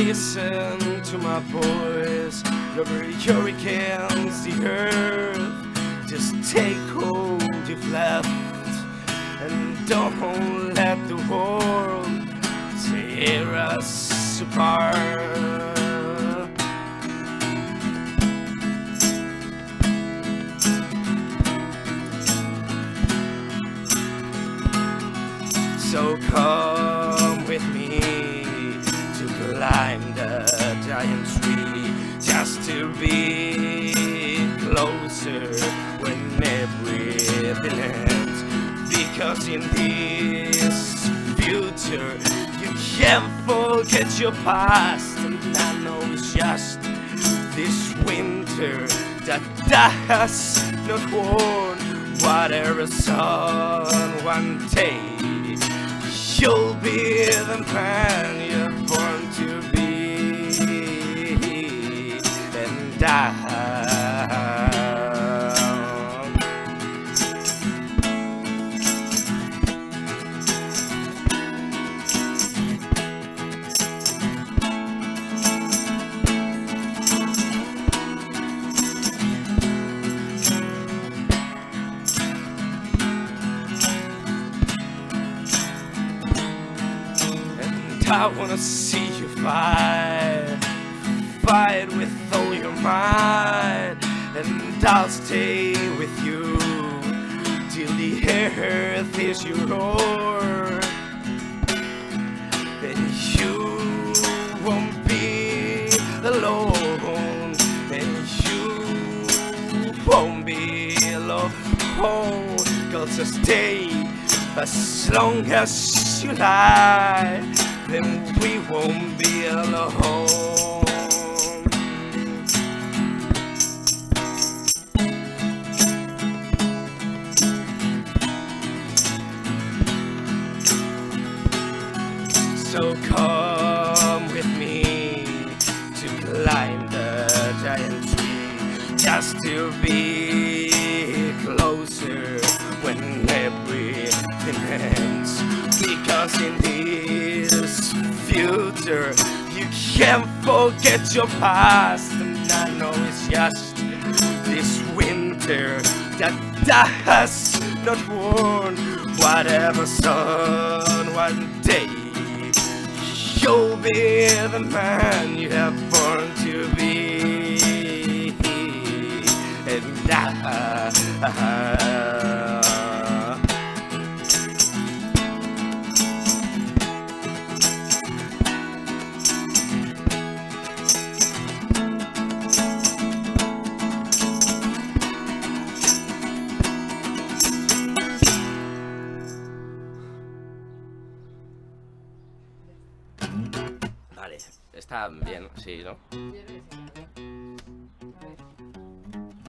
Listen to my voice, no hurricanes the earth. Just take hold you've left, and don't let the world tear us apart. So come with me to climb the giant tree, just to be closer when everything ends. Because in this future you can't forget your past, and I know it's just this winter that does not warn. Whatever sun one day, you'll be the man you're born to be. And I wanna see you fight with all your might, and I'll stay with you till the earth is your own. Then you won't be alone, then you won't be alone. 'Cause I'll stay as long as you like, then we won't be alone. So come with me to climb the giant tree, just to be closer when everything ends. Because in this future you can't forget your past, and I know it's just this winter that does not warn. Whatever sun one day, you'll be the man you have born to be. And Vale, está bien, sí, ¿no?